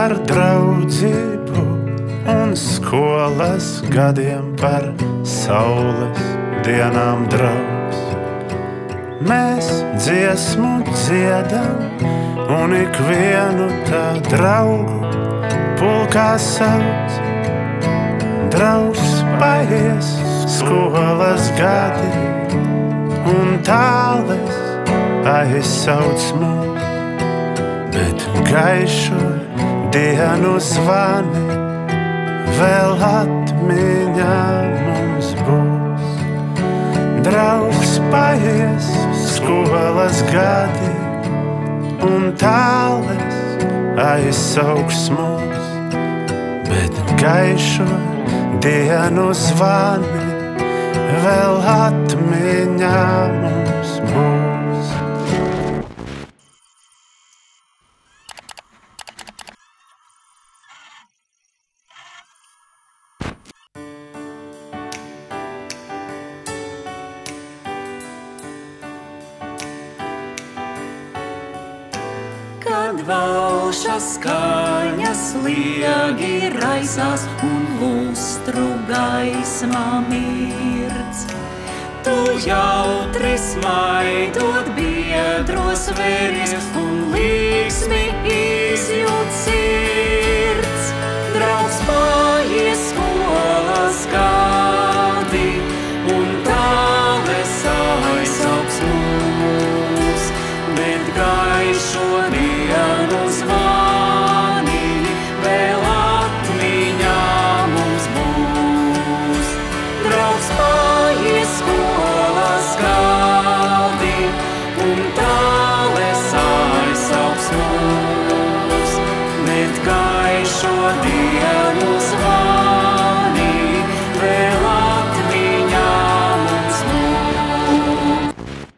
par draudzību un skolas gadiem par saules dienām draudz. Mēs dziesmu dziedam un ikvienu tā draugu pulkā sauc. Draugs paies skolas gadi un tāles aizsauc mūs, bet gaišo dienu zvani vēl atmiņā mums būs. Draugs paies skolas gadi un tāles aizsauks mūs, bet gaišo dienu zvani vēl atmiņā mums būs. Kad valša skaņas liegi raisās un lustru gaismā mirdz, tu jautri smaidot biedros veries un līksmi izjūt sirds. Draugs paies skolas gadi un tāles aizsauks mūs, bet gaišo dienu zvani vēl atmiņā mums būs. Draugs paies skolas gadi un tāles aizsauks mūs, bet gaišo dienu zvani vēl atmiņā mums būs.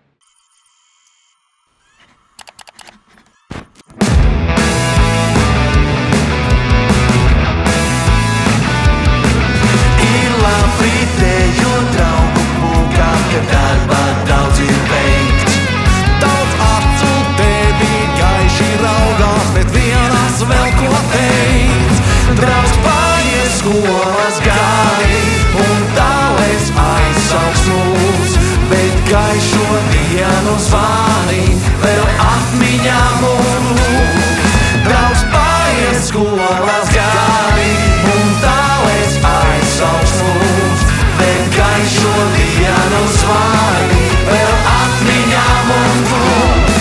Vidējo draugu pulkā, kad darbā daudz ir veikts. Daudz acu tevi gaiši raugās, bet vienas vēl ko teikt. Draugs paies skolas gadi un tāles aizsauks mūs, bet gaišo dienu zvani vēl atmiņā mums. Draugs paies skolas gadi un tāles aizsauks mūs, bet gaišo dienu zvani vēl atmiņā mums būs.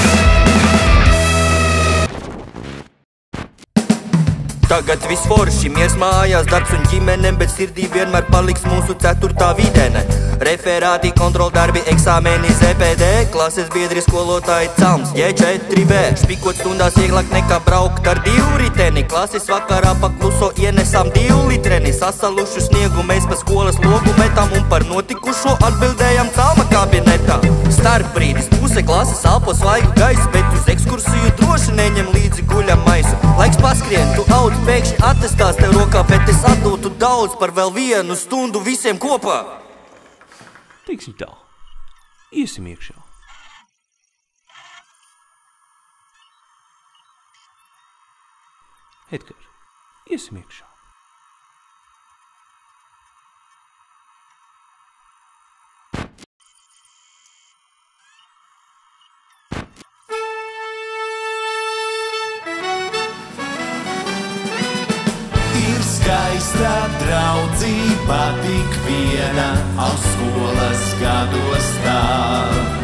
Tagad viss forši, miers mājās, darbs un ģimene, bet sirdī vienmēr paliks mūsu 4. videne. Referāti, kontroldarbi, eksāmeni, ZPD, klases biedri, skolotāji, cams, J4B. Špikot stundās vieglāk nekā braukt ar divriteni. Klases vakarā pakluso ienesām 2 litreni. Sasalušu sniegu mēs pa skolas logu metam un par notikušo atbildējam calma kabinetā. Starpbrīdis, puse klases elpo svaigu gaisu, bet uz ekskursiju droši neņem līdzi guļam maisu. Laiks paskrien, tu audz pēkšņi attestās tev rokā, bet es atdotu daudz par vēl 1 stundu visiem kopā. Teiksim tā, iesim iekšā. Edgar, iesim iekšā. Skaista draudzība tik viena, aus skolas gados tā.